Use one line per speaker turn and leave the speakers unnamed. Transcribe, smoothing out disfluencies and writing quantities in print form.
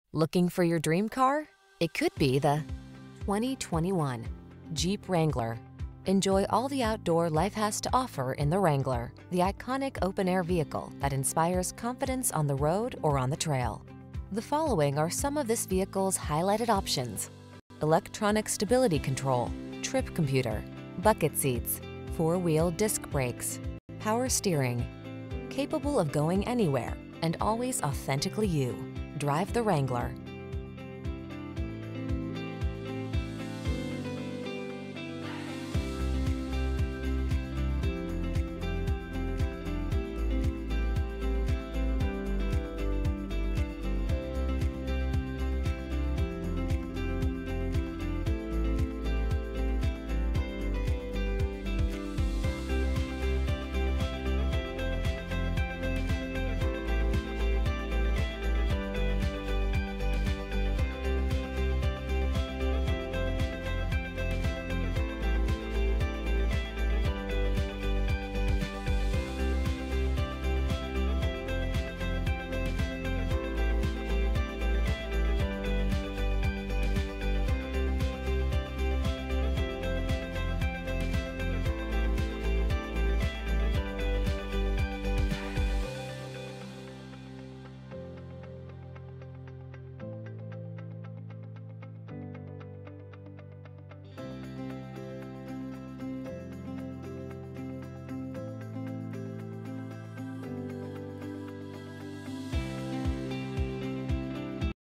Looking for your dream car? It could be the 2021 Jeep Wrangler. Enjoy all the outdoor life has to offer in the Wrangler, the iconic open-air vehicle that inspires confidence on the road or on the trail. The following are some of this vehicle's highlighted options: electronic stability control, trip computer, bucket seats, four-wheel disc brakes, power steering. Capable of going anywhere and always authentically you. Drive the Wrangler.